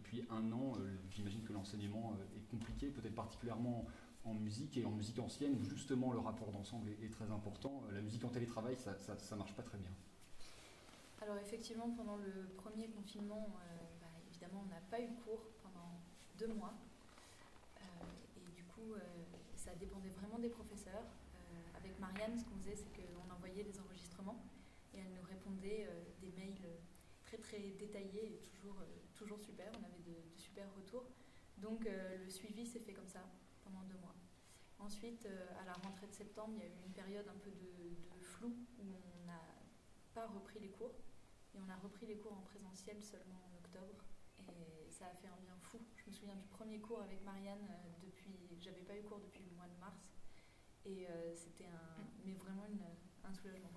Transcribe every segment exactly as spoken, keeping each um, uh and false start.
depuis un an, euh, j'imagine que l'enseignement euh, est compliqué, peut-être particulièrement en musique et en musique ancienne, où justement le rapport d'ensemble est, est très important. La musique en télétravail, ça ne marche pas très bien. Alors effectivement, pendant le premier confinement, euh, bah, évidemment, on n'a pas eu cours pendant deux mois. Euh, et du coup, euh, ça dépendait vraiment des professeurs. Euh, avec Marianne, ce qu'on faisait, c'est qu'on envoyait des enregistrements et elle nous répondait euh, des mails très très détaillés et toujours, euh, toujours super. On avait de, de super retours. Donc euh, le suivi s'est fait comme ça pendant deux mois. Ensuite, euh, à la rentrée de septembre, il y a eu une période un peu de, de flou où on n'a pas repris les cours. Et on a repris les cours en présentiel seulement en octobre. Et ça a fait un bien fou. Je me souviens du premier cours avec Marianne euh, depuis. J'avais pas eu cours depuis le mois de mars. Et euh, c'était un, mais vraiment une, un soulagement.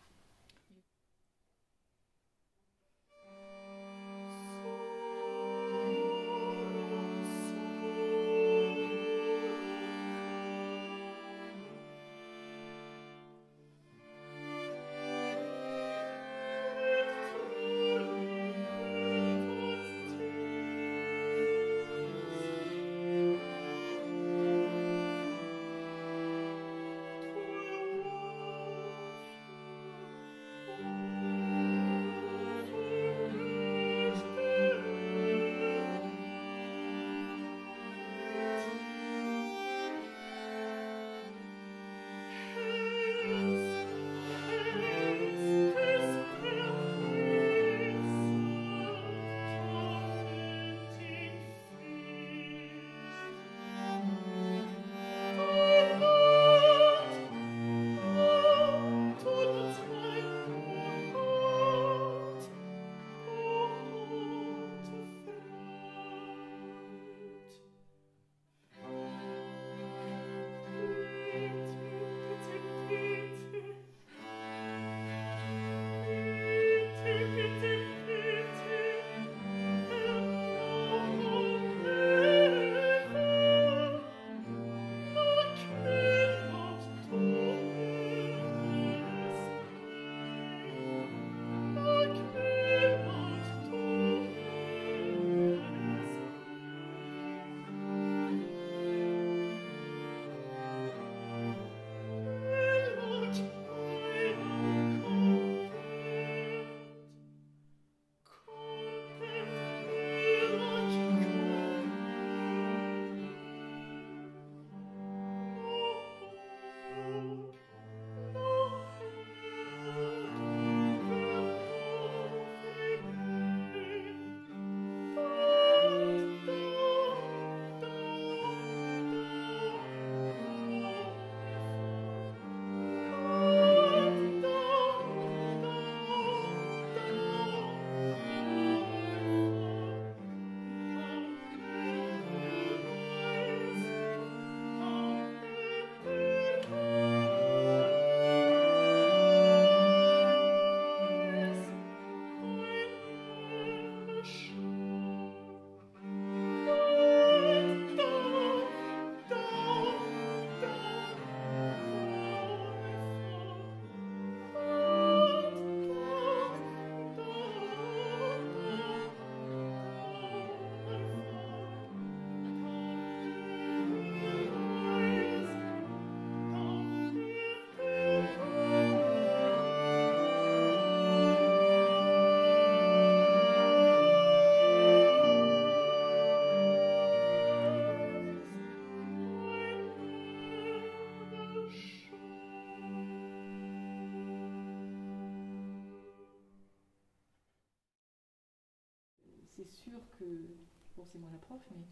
C'est sûr que, bon c'est moi la prof, mais,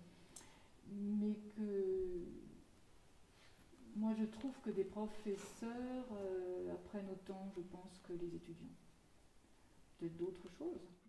mais que moi je trouve que des professeurs euh, apprennent autant, je pense, que les étudiants. Peut-être d'autres choses.